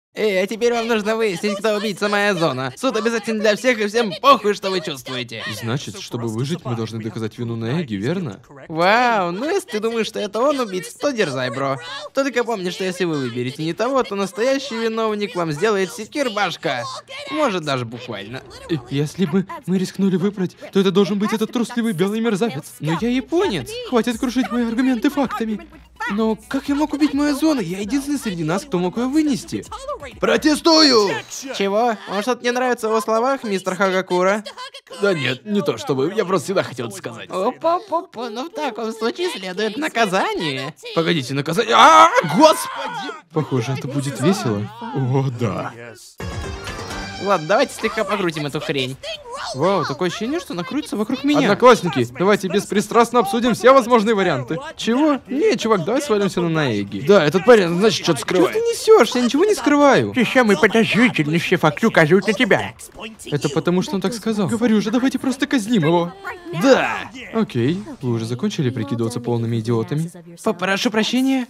Эй, а теперь вам нужно выяснить, кто убийца Майозона. Суд обязательно для всех, и всем похуй, что вы чувствуете. Значит, чтобы выжить, мы должны доказать вину Наэги, верно? Вау, ну если ты думаешь, что это он убийца, то дерзай, бро. Только помни, что если вы выберете не того, то настоящий виновник вам сделает секир-башка. Может, даже буквально. Если бы мы рискнули выбрать, то это должен быть этот трусливый белый мерзавец. Но я японец. Хватит крушить мои аргументы фактами. Но как я мог убить Майозона? Я единственный среди нас, кто мог ее вынести. Протестую! Чего? Вам что-то не нравится в его словах, мистер Хагакура? Да нет, не то чтобы, я просто всегда хотел это сказать. Опа-попа, ну в таком случае следует наказание. Погодите, наказание... Господи! Похоже, это будет весело. О, да. Ладно, давайте слегка покрутим эту хрень. Вау, такое ощущение, что она крутится вокруг меня. Одноклассники, давайте беспристрастно обсудим все возможные варианты. Чего? Не, чувак, давай свалимся на Наэги. Да, этот парень, значит, что-то Что скрывает. ты несешь? Я ничего не скрываю. Ты самый подозрительный, все факты указывают на тебя. Это потому, что он так сказал. Говорю же, давайте просто казним его. Да. Окей, вы уже закончили прикидываться полными идиотами? Попрошу прощения.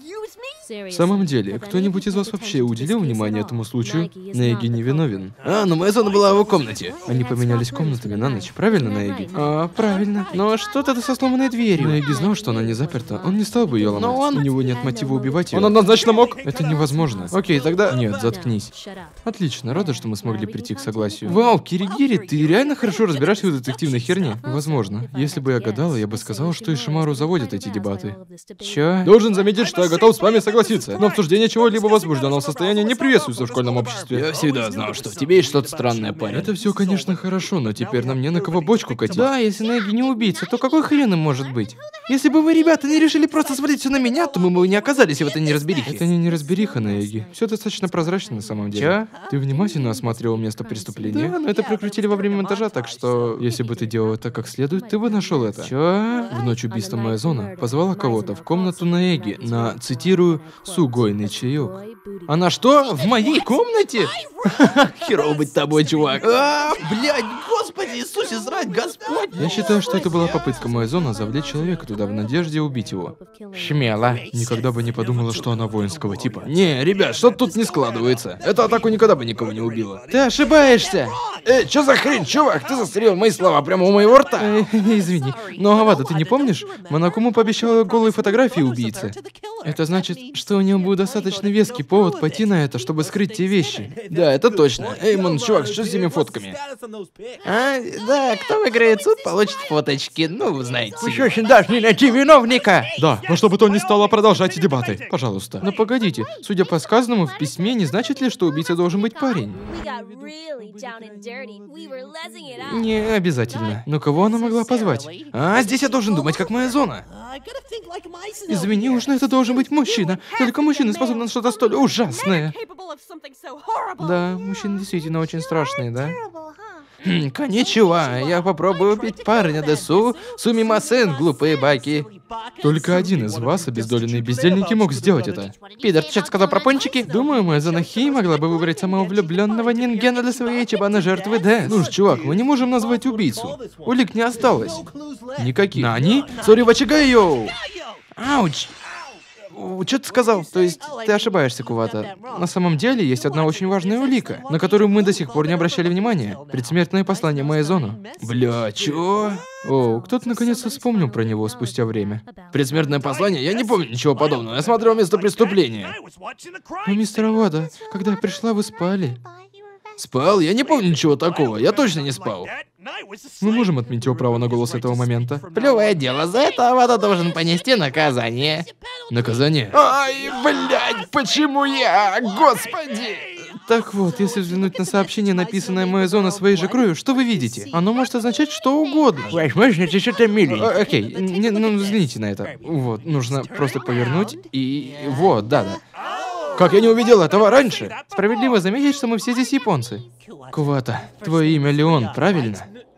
В самом деле, кто-нибудь из вас вообще уделил внимание этому случаю? Наэги невиновен. А, ну Майозона была в его комнате. Они поменялись комнатами на ночь, правильно, Наэги? А, правильно. Но что-то со сломанной дверью. Наэги знал, что она не заперта, он не стал бы ее ломать. Но он- У него нет мотива убивать ее. Он однозначно мог. Это невозможно. Окей, тогда... Нет, заткнись. Отлично, рада, что мы смогли прийти к согласию. Вау, Киригири, ты реально хорошо разбираешься в детективной херне? Возможно. Если бы я гадала, я бы сказала, что Ишимару заводит эти дебаты. Чё? Должен заметить, что я готов с вами согласиться. Но обсуждение чего-либо возбужденного состояния не приветствуется в школьном обществе. Я всегда знал, что в тебе есть что-то странное, парень. Это все, конечно, хорошо, но теперь нам не на кого бочку катить. Да, если Наэги не убийца, то какой хрен им может быть? Если бы вы, ребята, не решили просто свалить все на меня, то мы бы не оказались в этой неразберихе. Это не неразбериха, Наэги. Все достаточно прозрачно на самом деле. Чё? Ты внимательно осматривал место преступления? Да, но это прокрутили во время монтажа, так что... Если бы ты делал это как следует, ты бы нашел это. Чё? В ночь убийства Майозона позвала кого-то в комнату Наэги на, цитирую, «сугойный чаек». Она что, в моей комнате? Херово быть тобой, чувак. Блядь, господи Иисусе, срать, Господь. Я считаю, что это была попытка Майозона завлечь человека туда в надежде убить его. Смело. Никогда бы не подумала, что она воинского типа. Не, ребят, что-то тут не складывается. Эта атака никогда бы никого не убила. Ты ошибаешься. Чё за хрень, чувак? Ты застрелил мои слова прямо у моего рта. Извини, но Авада, ты не помнишь? Монокуму пообещала голые фотографии убийцы. Это значит, что у него был достаточно веский повод пойти на это, чтобы скрыть те вещи. Да, это точно. Эй, мон, чувак, что с этими фотками? Да, кто выиграет суд, получит фоточки. Ну, вы знаете. Вы что, очень должны найти виновника? Да, но чтобы то не стало, продолжайте дебаты. Пожалуйста. Но погодите, судя по сказанному в письме, не значит ли, что убийца должен быть парень? Не обязательно. Но кого она могла позвать? Здесь я должен думать, как Майозона. Извини, уж на это должен быть мужчина. Только мужчина способен на что-то столь ужасное. Да, мужчины действительно очень страшные, да? Коничева, я попробую убить парня Десу, Сумимасен, глупые баки. Только один из вас, обездоленные бездельники, мог сделать это. Пидор, ты что-то сказал про пончики? Думаю, Майозона Хей могла бы выбрать самого влюбленного нингена для своей чебана жертвы Дэс. Ну ж, чувак, мы не можем назвать убийцу. Улик не осталось. Никаких. Нани? Сори, вачигайо! Ауч! Что ты сказал? То есть, ты ошибаешься, Кувата. На самом деле, есть одна очень важная улика, на которую мы до сих пор не обращали внимания. Предсмертное послание Майозона. Бля, чё? О, кто-то наконец-то вспомнил про него спустя время. Предсмертное послание? Я не помню ничего подобного. Я смотрел место преступления. Но, мистер Авада, когда я пришла, вы спали. Спал? Я не помню ничего такого. Я точно не спал. Мы можем отменить его право на голос этого момента. Плевое дело, за это Авада должен понести наказание. Наказание? Ай, блядь, почему я? Господи! Так вот, если взглянуть на сообщение, написанное Майозона своей же кровью, что вы видите? Оно может означать что угодно. Возможно, это что-то миленькое. Окей, ну взгляните на это. Вот, нужно просто повернуть и... Вот, да-да. Как я не увидел этого раньше? Справедливо заметить, что мы все здесь японцы. Кувата, твое имя Леон, правильно?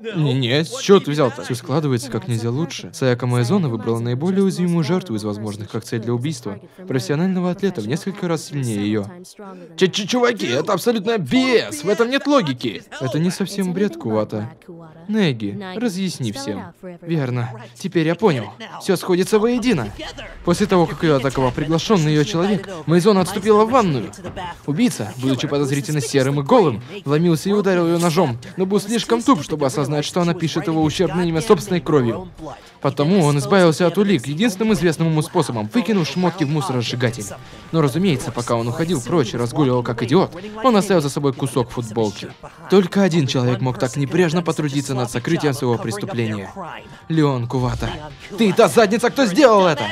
Не, с чего ты взял-то? Все складывается как нельзя лучше. Саяка Маэзона выбрала наиболее уязвимую жертву из возможных как цель для убийства. Профессионального атлета в несколько раз сильнее ее. Чуваки, это абсолютно BS, в этом нет логики. Это не совсем бред, Кувата. Неги, разъясни всем. Верно. Теперь я понял. Все сходится воедино. После того, как ее атаковал приглашенный ее человек, Маэзона отступила в ванную. Убийца, будучи подозрительно серым и голым, вломился и ударил ее ножом, но был слишком туп, чтобы осознать, что она пишет его ущербное имя собственной кровью. Потому он избавился от улик единственным известным ему способом, выкинув шмотки в мусоросжигатель. Но, разумеется, пока он уходил прочь и разгуливал как идиот, он оставил за собой кусок футболки. Только один человек мог так небрежно потрудиться над сокрытием своего преступления. Леон Кувата. Ты та задница, кто сделал это!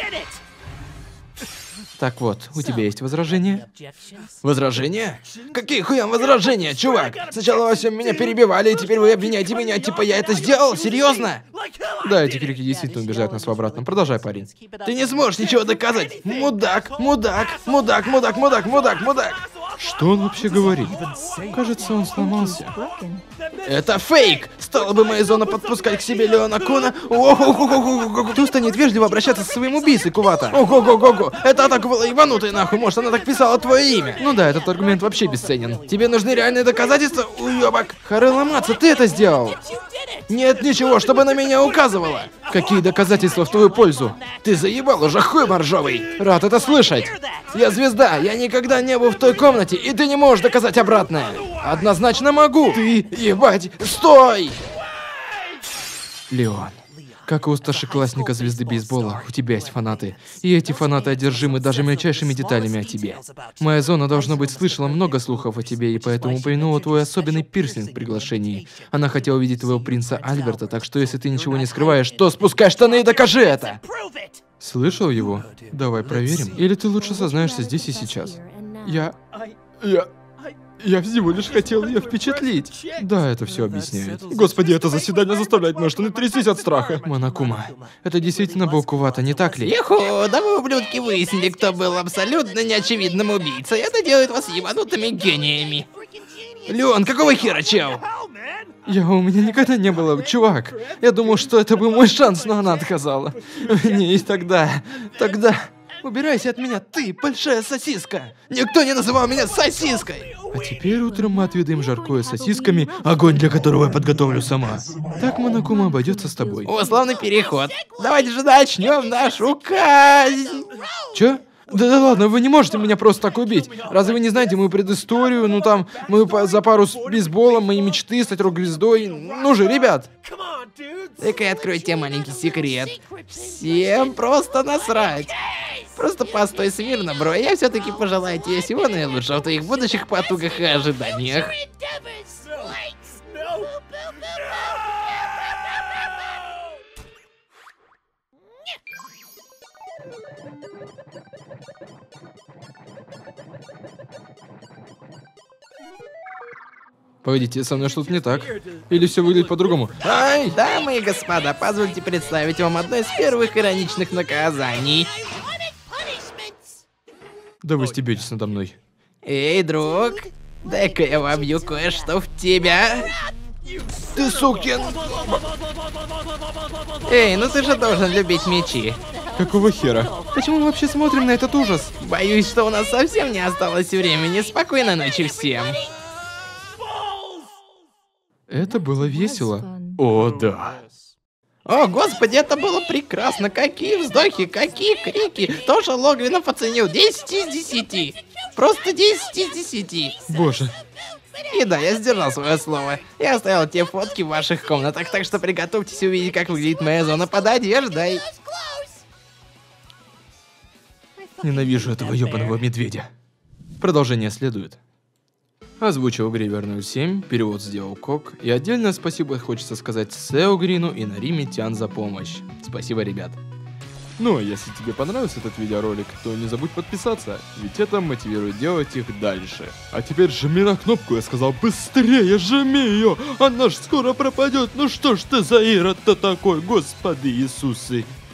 Так вот, у тебя есть возражения? Возражения? Какие хуям возражения, чувак? Сначала во всем меня перебивали, и теперь вы обвиняете меня, типа я это сделал? Серьезно? Да, эти крики действительно убеждают нас в обратном. Продолжай, парень. Ты не сможешь ничего доказать. Мудак, мудак, мудак, мудак, мудак, мудак, мудак. Что он вообще говорит? Кажется, он сломался. Это фейк! Стало бы Маэзона подпускать к себе Леона Куна. Кто станет вежливо обращаться со своим убийцей, Кувата? Ого-го-го-го! Это атака была ебанутая нахуй, может она так писала твое имя? Ну да, этот аргумент вообще бесценен. Тебе нужны реальные доказательства, уёбок? Харелла Матса, ты это сделал! Нет ничего, чтобы на меня указывало. Какие доказательства в твою пользу? Ты заебал уже, хуй моржовый. Рад это слышать. Я звезда, я никогда не был в той комнате, и ты не можешь доказать обратное. Однозначно могу. Ты, ебать, стой! Леон, как и у старшеклассника звезды бейсбола, у тебя есть фанаты. И эти фанаты одержимы даже мельчайшими деталями о тебе. Маэзона, должно быть, слышала много слухов о тебе, и поэтому упомянула твой особенный пирсинг в приглашении. Она хотела увидеть твоего принца Альберта, так что если ты ничего не скрываешь, то спускай штаны и докажи это! Слышал его? Давай проверим. Или ты лучше сознаешься здесь и сейчас? Я всего лишь хотел ее впечатлить. Да, это все объясняет. Господи, это заседание заставляет мои штаны трястись от страха. Монокума, это действительно был Кувата, не так ли? Еху, да вы, ублюдки, выяснили, кто был абсолютно неочевидным убийцей. Это делает вас ебанутыми гениями. Леон, какого хера, чел? У меня никогда не было, чувак. Я думал, что это был мой шанс, но она отказала. Не, и тогда... Убирайся от меня, ты, большая сосиска! Никто не называл меня сосиской! А теперь утром мы отведаем жаркое с сосисками, огонь для которого я подготовлю сама. Так Монокума обойдется с тобой. О, славный переход. Давайте же начнем нашу казнь. Чё? Да ладно, вы не можете меня просто так убить. Разве вы не знаете мою предысторию? Ну там, мы за пару с бейсболом, мои мечты стать рок-звездой. Ну же, ребят. Так и открою тебе маленький секрет. Всем просто насрать. Просто постой смирно, бро. Я все-таки пожелаю тебе всего наилучшего в твоих будущих потугах и ожиданиях. Погодите, со мной что-то не так? Или все выглядит по-другому? Ай, дамы и господа, позвольте представить вам одно из первых ироничных наказаний. Да вы стебетесь надо мной. Эй, друг, дай-ка я вобью кое-что в тебя. Ты сукин! Эй, ну ты же должен любить мечи. Какого хера? Почему мы вообще смотрим на этот ужас? Боюсь, что у нас совсем не осталось времени. Спокойной ночи всем. Это было весело. О, да. О, господи, это было прекрасно. Какие вздохи, какие крики. Тоже Логвинов оценил 10 из 10. Просто 10 из 10. Боже. И да, я сдержал свое слово. Я оставил те фотки в ваших комнатах, так что приготовьтесь увидеть, как выглядит моя зона под одеждой. Ненавижу этого ёбаного медведя. Продолжение следует. Озвучил Гривер 07, перевод сделал Кок, и отдельное спасибо хочется сказать Сео Грину и Нариме Тян за помощь. Спасибо, ребят. Ну а если тебе понравился этот видеоролик, то не забудь подписаться, ведь это мотивирует делать их дальше. А теперь жми на кнопку, я сказал, быстрее жми ее, она ж скоро пропадет, ну что ж ты за ирод-то такой, господи Иисусы.